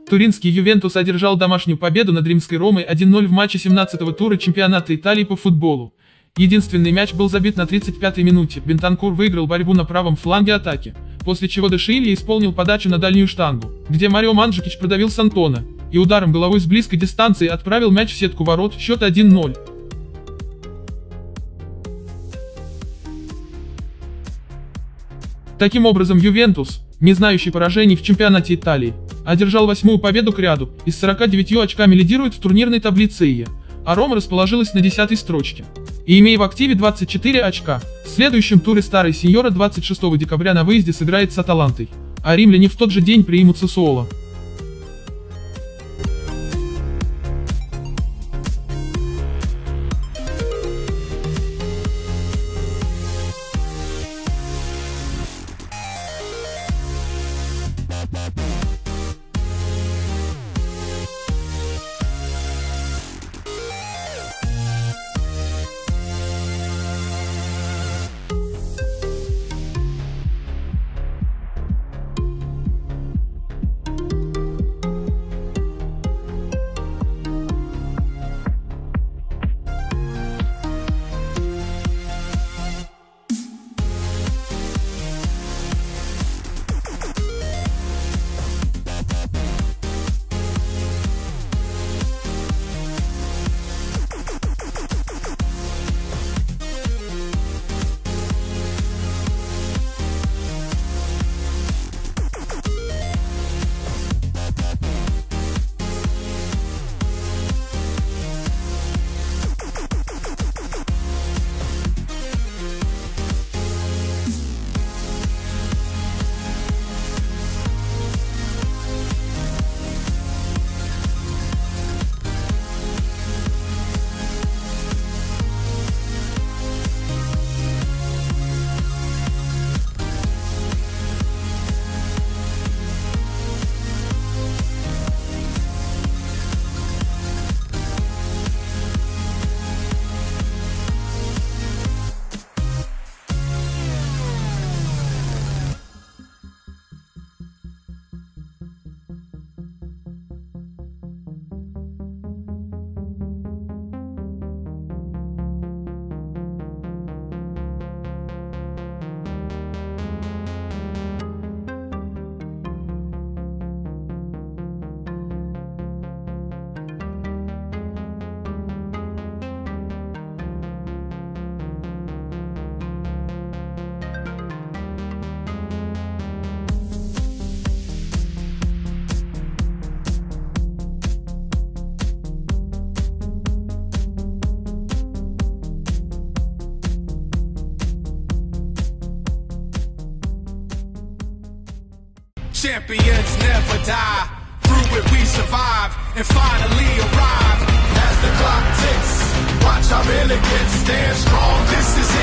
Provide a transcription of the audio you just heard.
Туринский Ювентус одержал домашнюю победу над римской Ромой 1-0 в матче 17-го тура чемпионата Италии по футболу. Единственный мяч был забит на 35-й минуте, Бентанкур выиграл борьбу на правом фланге атаки, после чего Де Шилья исполнил подачу на дальнюю штангу, где Марио Манджукич продавил Сантона, и ударом головой с близкой дистанции отправил мяч в сетку ворот, счет 1-0. Таким образом Ювентус, не знающий поражений в чемпионате Италии, одержал 8-ю победу к ряду и с 49 очками лидирует в турнирной таблице Ие, а Рома расположилась на 10-й строчке. И имея в активе 24 очка, в следующем туре старый сеньора 26 декабря на выезде сыграет с Аталантой, а римляне в тот же день примут Сассуоло. Champions never die. Through it we survive and finally arrive. As the clock ticks, watch our elegance stand strong. This is